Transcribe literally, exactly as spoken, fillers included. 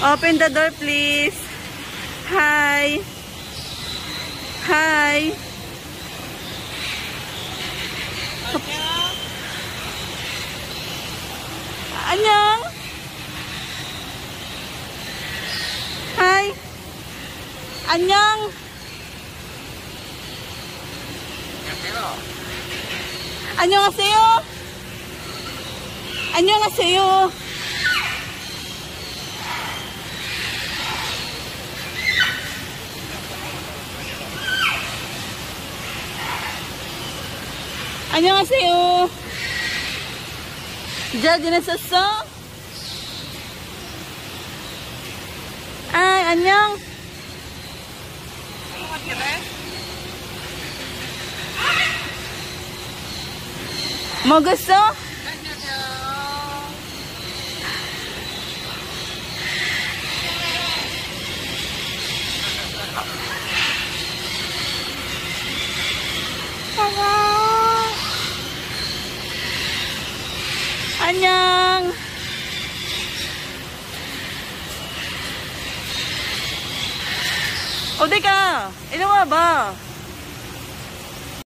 Open the door, please. Hi. Hi. 안녕. Hi. 안녕. 안녕하세요. 안녕하세요. 안녕하세요. 잘 지냈었어? 아, 안녕. 먹었어? 안녕. 어디 가? 이리 와봐.